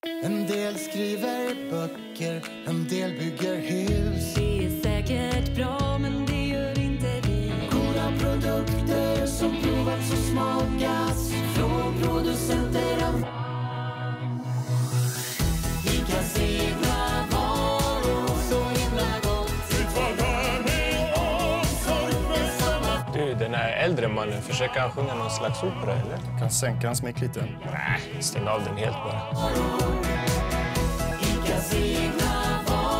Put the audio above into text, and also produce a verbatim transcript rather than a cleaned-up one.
En del skriver böcker, en del bygger hus. Det är säkert bra, men det gör inte vi. Goda produkter som provats och smakats från producenter av Icas egna varor. Så himla gott. Utvalg med omsorg med samma. Du, den här äldre mannen, försöker han sjunga någon slags opera, eller? Kan sänka hans mick lite. Nej, stäng av den helt bara. Icas egna varor.